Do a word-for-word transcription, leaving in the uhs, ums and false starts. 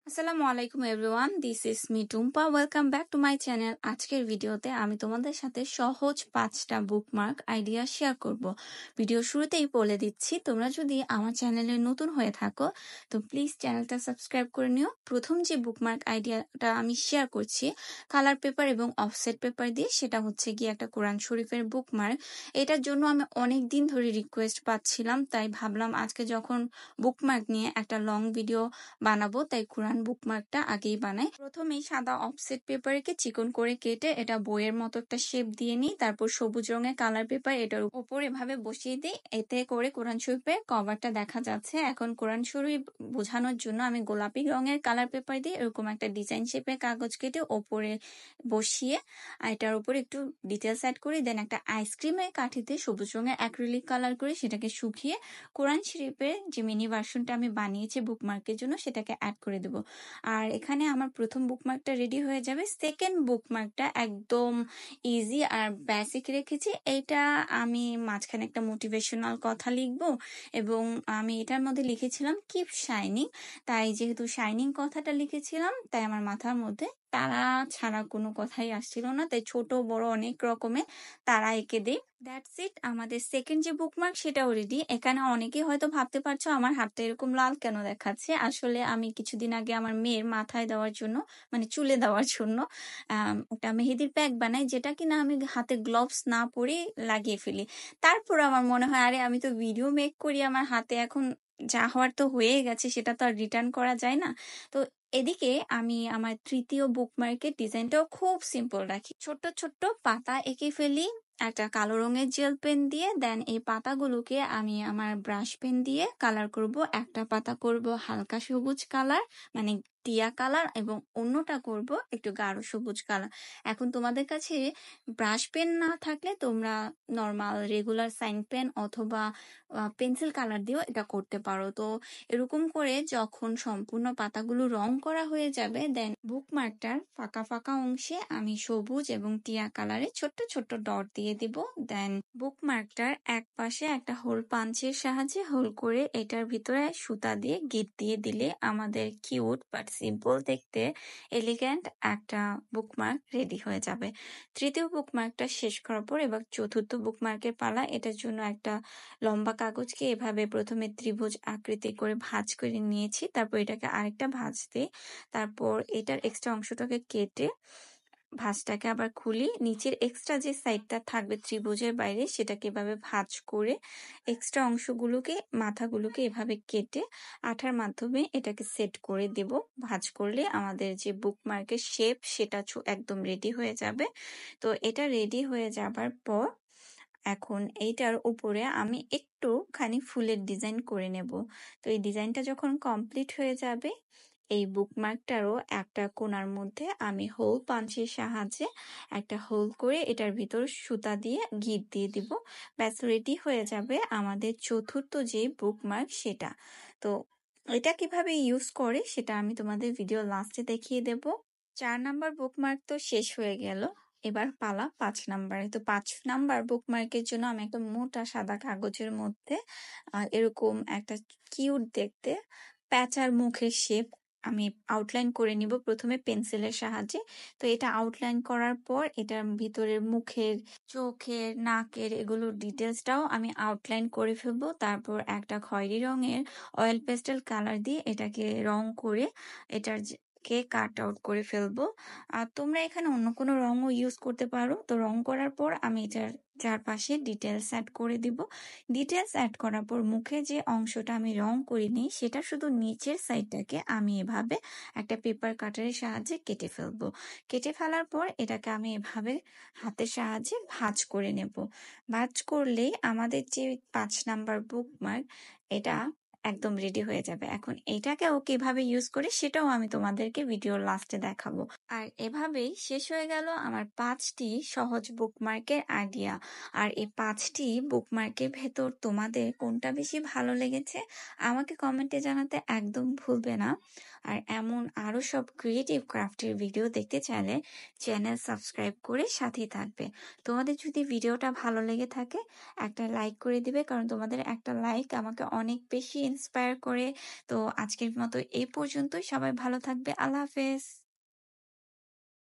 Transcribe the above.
আসসালামু আলাইকুম everyone, this is me Tumpa. Welcome back to my channel. আজকের ভিডিওতে আমি তোমাদের সাথে সহজ পাঁচটা বুকমার্ক আইডিয়া শেয়ার করব। ভিডিও শুরুতেই বলে দিচ্ছি, তোমরা যদি আমার চ্যানেলে নতুন হয়ে থাকো তো প্লিজ চ্যানেলটা সাবস্ক্রাইব করে নিও। প্রথম যে বুকমার্ক আইডিয়াটা আমি শেয়ার করছি কালার পেপার এবং অফসেট পেপার দিয়ে, সেটা হচ্ছে গিয়ে একটা কোরআন শরীফের বুকমার্ক। এটার জন্য আমি অনেক দিন ধরে রিকোয়েস্ট পাচ্ছিলাম, তাই ভাবলাম আজকে যখন বুকমার্ক নিয়ে একটা লং ভিডিও বানাবো তাই কোরআন বুকমার্কটা আগেই বানাই। প্রথমেই সাদা অফসেট পেপারকে চিকন করে কেটে এটা বইয়ের মতো একটা শেপ দিয়ে নিই। তারপর সবুজ রঙের কালার পেপার এটার উপর এভাবে বসিয়ে দিই, এতে করে কোরআন শরীফের কভারটা দেখা যাচ্ছে। এখন কোরআন শরীফ বোঝানোর জন্য আমি গোলাপি রঙের কালার পেপার দিয়ে এরকম একটা ডিজাইন শেপের কাগজ কেটে ওপরে বসিয়ে এটার উপর একটু ডিটেলস অ্যাড করি। দেন একটা আইসক্রিমের কাঠিতে সবুজ রঙের অ্যাক্রিলিক কালার করে সেটাকে শুকিয়ে কোরআন শরীফের যে মিনি ভার্সনটা আমি বানিয়েছি বুকমার্কের জন্য সেটাকে অ্যাড করে দেবো। আর এখানে আমার প্রথম বুকমার্কটা রেডি হয়ে যাবে। সেকেন্ড বুকমার্কটা একদম ইজি আর বেসিক রেখেছি। এইটা আমি মাঝখানে একটা মোটিভেশনাল কথা লিখবো এবং আমি এটার মধ্যে লিখেছিলাম কিপ শাইনিং। তাই যেহেতু শাইনিং কথাটা লিখেছিলাম তাই আমার মাথার মধ্যে তারা ছাড়া কোনো কথাই আসছিল না, তাই ছোট বড় অনেক রকমের তারা এঁকে দিই। That's it. আমাদের সেকেন্ড যে বুকমার্ক সেটাও রেডি। এখানে অনেকেই হয়তো ভাবতে পারছো আমার হাতটা এরকম লাল কেন দেখাচ্ছে। আসলে আমি কিছুদিন আগে আমার মেয়ের মাথায় দেওয়ার জন্য, মানে চুলে দেওয়ার জন্য আহ একটা মেহেদির প্যাক বানাই, যেটা কিনা আমি হাতে গ্লোভস না পরে লাগিয়ে ফেলি। তারপর আমার মনে হয় আরে আমি তো ভিডিও মেক করি, আমার হাতে এখন যা হওয়ার তো হয়ে গেছে, সেটা তো আর রিটার্ন করা যায় না। তো এদিকে আমি আমার তৃতীয় বুকমার্কের ডিজাইনটাও খুব সিম্পল রাখি। ছোট্ট ছোট্ট পাতা এঁকে ফেলি একটা কালো রঙের জেল পেন দিয়ে। দেন এই পাতাগুলোকে আমি আমার ব্রাশ পেন দিয়ে কালার করব। একটা পাতা করব হালকা সবুজ কালার, মানে টিয়া কালার, এবং অন্যটা করব একটু গাঢ় সবুজ কালার। এখন তোমাদের কাছে ব্রাশ পেন না থাকলে তোমরা নর্মাল রেগুলার সাইন পেন অথবা পেন্সিল কালার দিয়েও এটা করতে পারো। তো এরকম করে যখন সম্পূর্ণ পাতাগুলো রং করা হয়ে যাবে, দেন বুকমার্কটার ফাঁকা ফাঁকা অংশে আমি সবুজ এবং টিয়া কালারে ছোট্ট ছোট্ট ডট দিয়ে দিব। দেন বুকমার্কটার এক পাশে একটা হোল পাঞ্চের সাহায্যে হোল করে এটার ভিতরে সুতা দিয়ে গিট দিয়ে দিলে আমাদের কিউট বাট সিম্পল দেখতে এলিগ্যান্ট একটা বুকমার্ক রেডি হয়ে যাবে। তৃতীয় বুকমার্কটা শেষ করার পর এবার চতুর্থ বুকমার্কের পালা। এটার জন্য একটা লম্বা কাগজকে এভাবে প্রথমে ত্রিভুজ আকৃতি করে ভাঁজ করে নিয়েছি, তারপর এটাকে আরেকটা ভাঁজ দিই, তারপর এটার এক্সট্রা অংশটাকে কেটে ভাঁজটাকে আবার খুলি, নিচের এক্সট্রা যে সাইডটা থাকবে ত্রিভুজের বাইরে সেটাকে এভাবে ভাঁজ করে এক্সট্রা অংশগুলোকে মাথাগুলোকে এভাবে কেটে আঠার মাধ্যমে এটাকে সেট করে দেব। ভাঁজ করলে আমাদের যে বুকমার্কের শেপ সেটা একদম রেডি হয়ে যাবে। তো এটা রেডি হয়ে যাবার পর এখন এইটার উপরে আমি একটুখানি ফুলের ডিজাইন করে নেব। তো এই ডিজাইনটা যখন কমপ্লিট হয়ে যাবে, এই বুকমার্কটারও একটা কোণার মধ্যে আমি হোল পাঞ্চের সাহায্যে একটা হোল করে এটার ভিতর সুতা দিয়ে গিট দিয়ে দিব। ব্যাস রেডি হয়ে যাবে আমাদের চতুর্থ যে বুকমার্ক সেটা। তো এটা কিভাবে ইউজ করে সেটা আমি তোমাদের ভিডিও লাস্টে দেখিয়ে দেব। চার নাম্বার বুকমার্ক তো শেষ হয়ে গেল, এবার পালা পাঁচ নাম্বারে। তো পাঁচ নাম্বার বুকমার্কের জন্য আমি একটা মোটা সাদা কাগজের মধ্যে আহ, এরকম একটা কিউট দেখতে প্যাঁচার মুখের শেপ আমি আউটলাইন করে নিব প্রথমে পেন্সিলের সাহায্যে। তো এটা আউটলাইন করার পর এটার ভিতরের মুখের, চোখের, নাকের এগুলো ডিটেলসটাও আমি আউটলাইন করে ফেলবো। তারপর একটা খয়েরি রঙের অয়েল পেস্টেল কালার দিয়ে এটাকে রং করে এটার কে কাট আউট করে ফেলবো। আর তোমরা এখানে অন্য কোনো রঙও ইউজ করতে পারো। তো রং করার পর আমি এটার চারপাশে ডিটেলস অ্যাড করে দিব। ডিটেলস অ্যাড করার পর মুখে যে অংশটা আমি রং করিনি সেটা শুধু নিচের সাইডটাকে আমি এভাবে একটা পেপার কাটারের সাহায্যে কেটে ফেলবো। কেটে ফেলার পর এটাকে আমি এভাবে হাতের সাহায্যে ভাঁজ করে নেব। ভাঁজ করলেই আমাদের যে পাঁচ নাম্বার বুকমার্ক এটা একদম রেডি হয়ে যাবে। এখন এটাকেও কিভাবে ইউজ করি সেটাও আমি তোমাদেরকে ভিডিওর লাস্টে দেখাবো। আর এভাবেই শেষ হয়ে গেল আমার পাঁচটি সহজ বুকমার্কের আইডিয়া। আর এই পাঁচটি বুকমার্কের ভেতর তোমাদের কোনটা বেশি ভালো লেগেছে আমাকে কমেন্টে জানাতে একদম ভুলবে না। আর এমন আরো সব ক্রিয়েটিভ ক্রাফটের ভিডিও দেখতে চাইলে চ্যানেল সাবস্ক্রাইব করে সাথেই থাকবে। তোমাদের যদি ভিডিওটা ভালো লেগে থাকে একটা লাইক করে দিবে, কারণ তোমাদের একটা লাইক আমাকে অনেক বেশি ইন্সপায়ার করে। তো আজকের মতো এই পর্যন্তই। সবাই ভালো থাকবে। আল্লাহ হাফেজ।